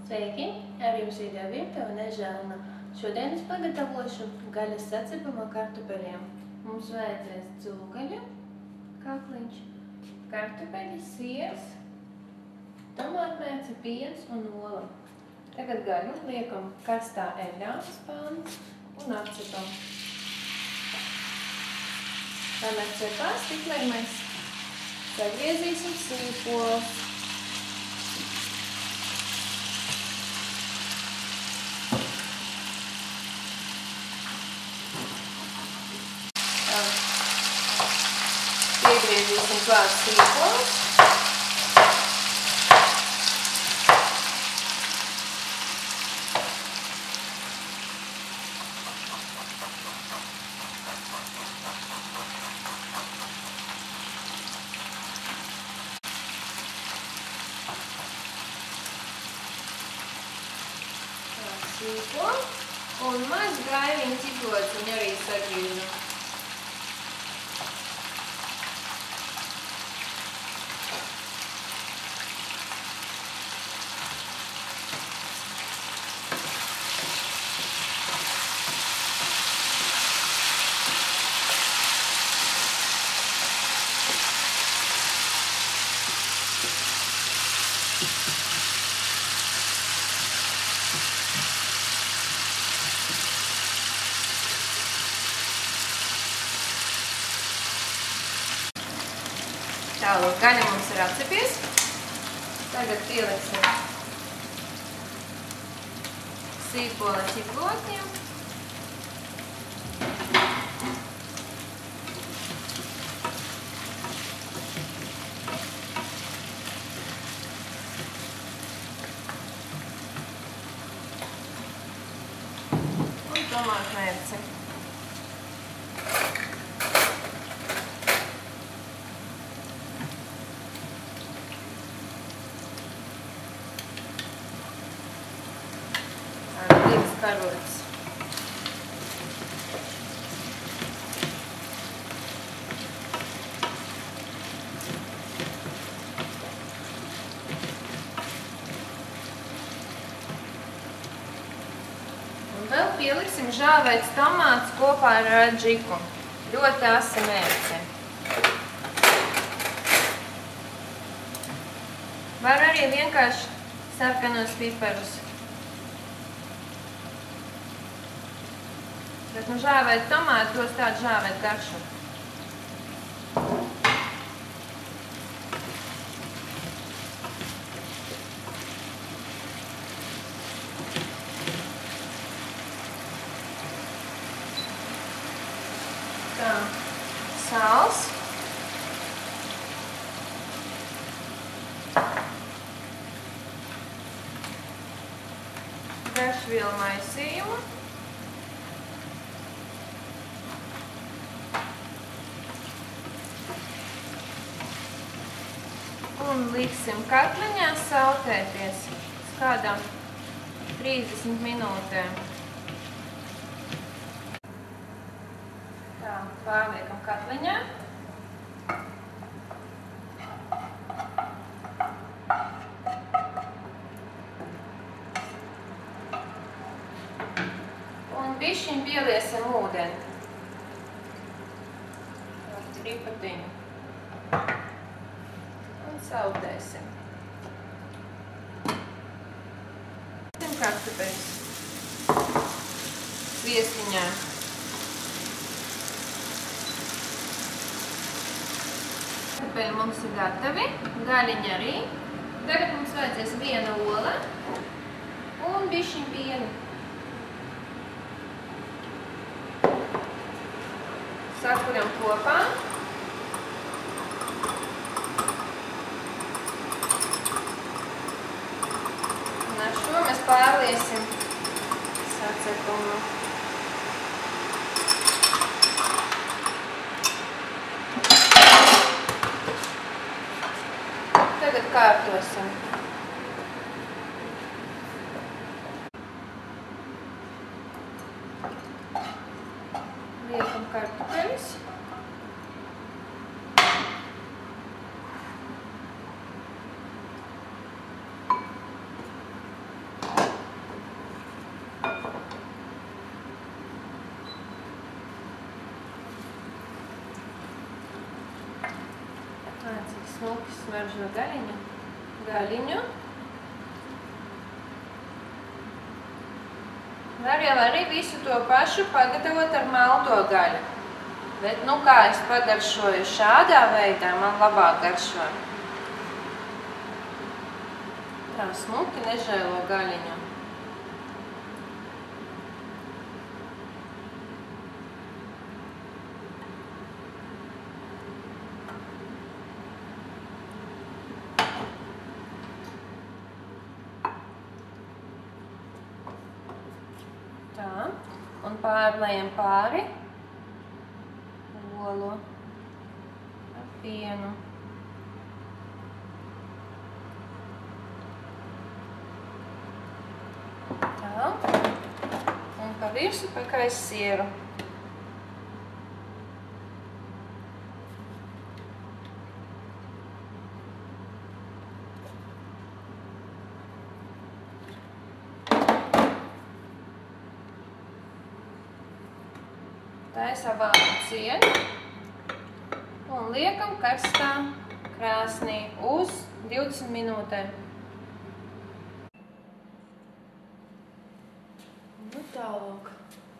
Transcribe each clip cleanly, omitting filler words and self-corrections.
Sveiki! Ar jums video virtuve Nežēlna. Šodien es pagatavošu gaļas sacepamo kartupeļiem. Mums vajadzēs cūgaļa, kakliņš, kartupeļi, siers, tomātmērce, piens un ola. Tagad gaļu liekam karstā eļļā uz pannas un apcepam. Kamēr cepās, tiklēr mēs sagriezīsim sīpols. Piegriezīsim klāt sīpols. Sīpolu un maz gaiviņu ciprociņu arī sagriežam. Tālāk gaļa mums ir atcepies. Tagad pieliksim sīpola ciprotiem. Un tomātmērci. Divas karotes. Un vēl pieliksim žāvēts tomāts kopā ar adžiku. Ļoti asi mērci. Var arī vienkārši sarkanos piparus. Bet žāvēt tomāti dos tādu žāvēt garšu. Tā, sāls. Garšvielu maisījumu. Un liksim katliņā sautēties uz kādām 30 minūtēm. Tā, pārliekam katliņā. Un bišķiņ pieliesim ūdeni. Ar tripatiņu. Sautēsim. Kartupeļus sviestiņā. Kartupeļi mums ir gatavi, gaļiņa arī. Tagad mums vajadzēs viena ola un bišķiņ pienu. Sakuram kopā. Ar šo mēs pārliesim sacepumu. Tagad kārtosim. Liekam kartupeļus. smuki smaržo gaļiņu. Var jau arī visu to pašu pagatavot ar malto gaļu. Bet, kā es pagaršoju šādā veidā, man labāk garšo. Tā smuki nežēlo gaļiņu. Tā, un pārlējam pāri olu ar pienu. Tā, un pa virsu pakais sieru. Taisam vācu cienu un liekam karstā krāsnī uz 20 minūtēm. Tālāk.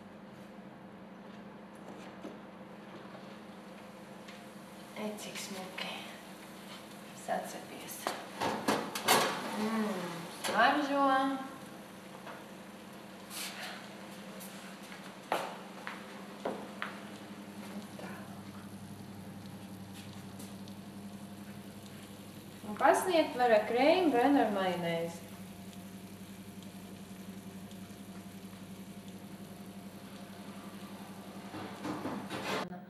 Cik smuki sacepies. Smaržo. Un pasniegt var ar krējumu vai ar majonēzi.